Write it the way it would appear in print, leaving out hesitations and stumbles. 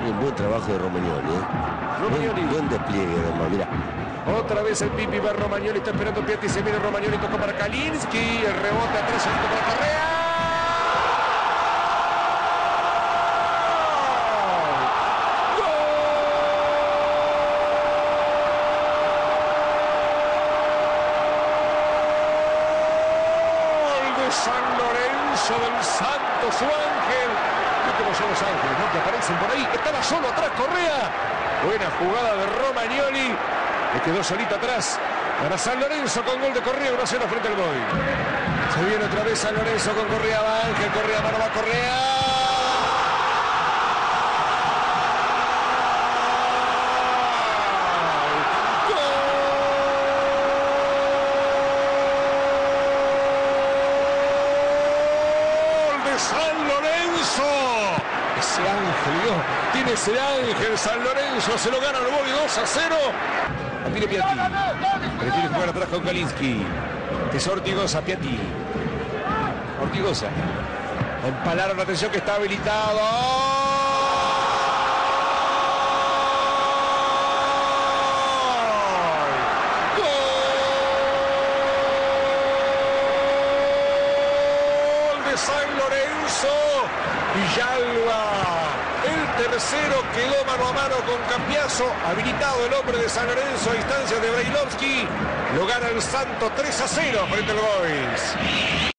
un buen trabajo de Romagnoli, Romagnoli. Buen despliegue, además, mira. Otra vez el Pipi va Romagnoli, está esperando Piatti, se viene Romagnoli, tocó para Kalinski, el rebote atrás, solito para Correa. ¡Gol de San Lorenzo del Santo, su ángel! ¿Qué como son los ángeles, no? Que aparecen por ahí. Estaba solo atrás Correa. Buena jugada de Romagnoli. Le quedó solito atrás para San Lorenzo con gol de Correa, 1-0 frente al Boy. Se viene otra vez San Lorenzo con Correa, va Ángel, Correa, mano va Correa. San Lorenzo, ese ángel, Dios, tiene ese ángel, San Lorenzo, se lo gana el Boy 2-0. La tiene Piatti, prefiere jugar atrás con Kalinski, es Ortigosa, Piatti, Ortigosa, empalaron la atención que está habilitado. San Lorenzo, Villalba, el tercero quedó mano a mano con Cambiaso, habilitado el hombre de San Lorenzo a instancias de Brailovsky, lo gana el Santo 3-0 frente al Boys.